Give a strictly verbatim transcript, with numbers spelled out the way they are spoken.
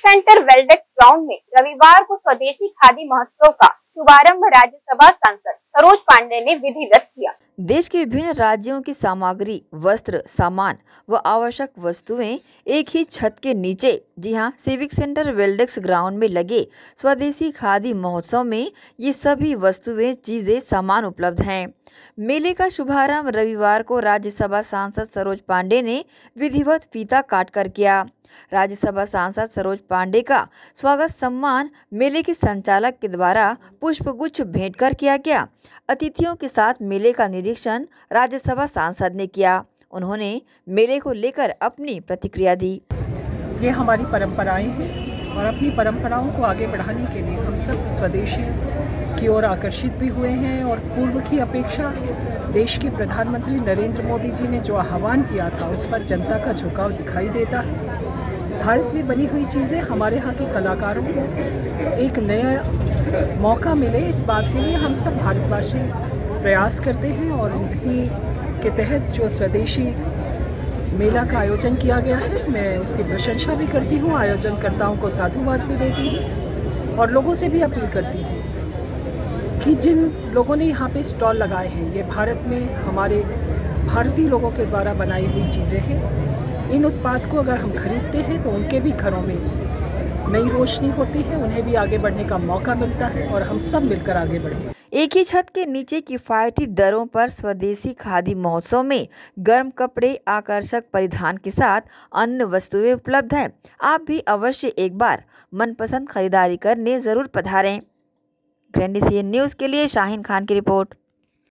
Centre वेल्डेक्स ground में रविवार को स्वदेशी खादी महोत्सव का शुभारंभ राज्यसभा सांसद सरोज पांडे ने विधिवत किया। देश के विभिन्न राज्यों की सामग्री, वस्त्र, सामान व आवश्यक वस्तुएं एक ही छत के नीचे, जी हां, सिविक सेंटर वेल्डेक्स ग्राउंड में लगे स्वदेशी खादी महोत्सव में ये सभी वस्तुएं, चीजें, सामान उपलब्ध हैं। मेले का शुभारंभ रविवार को राज्यसभा सांसद सरोज पांडे ने विधिवत फीता काटकर किया। राज्यसभा सांसद सरोज पांडे का स्वागत सम्मान मेले के संचालक के द्वारा पुष्पगुच्छ भेंट कर किया गया। अतिथियों के साथ मेले का निरीक्षण राज्यसभा सांसद ने किया। उन्होंने मेले को लेकर अपनी प्रतिक्रिया दी। ये हमारी परंपराएं हैं और अपनी परंपराओं को आगे बढ़ाने के लिए हम सब स्वदेशी की ओर आकर्षित भी हुए हैं और पूर्व की अपेक्षा देश के प्रधानमंत्री नरेंद्र मोदी जी ने जो आह्वान किया था उस पर जनता का झुकाव दिखाई देता है। भारत में बनी हुई चीज़ें हमारे यहाँ के कलाकारों को एक नया मौका मिले, इस बात के लिए हम सब भारतवासी प्रयास करते हैं और उन्हीं के तहत जो स्वदेशी मेला का आयोजन किया गया है, मैं इसकी प्रशंसा भी करती हूँ, आयोजनकर्ताओं को साधुवाद भी देती हूँ और लोगों से भी अपील करती हूँ कि जिन लोगों ने यहाँ पे स्टॉल लगाए हैं, ये भारत में हमारे भारतीय लोगों के द्वारा बनाई हुई चीज़ें हैं। इन उत्पाद को अगर हम खरीदते हैं तो उनके भी घरों में नई रोशनी होती है, उन्हें भी आगे बढ़ने का मौका मिलता है और हम सब मिलकर आगे बढ़ें। एक ही छत के नीचे किफायती दरों पर स्वदेशी खादी महोत्सव में गर्म कपड़े, आकर्षक परिधान के साथ अन्य वस्तुएं उपलब्ध हैं। आप भी अवश्य एक बार मनपसंद खरीदारी करने जरूर पधारें। ग्रैंड सी एन न्यूज़ के लिए शाहीन खान की रिपोर्ट।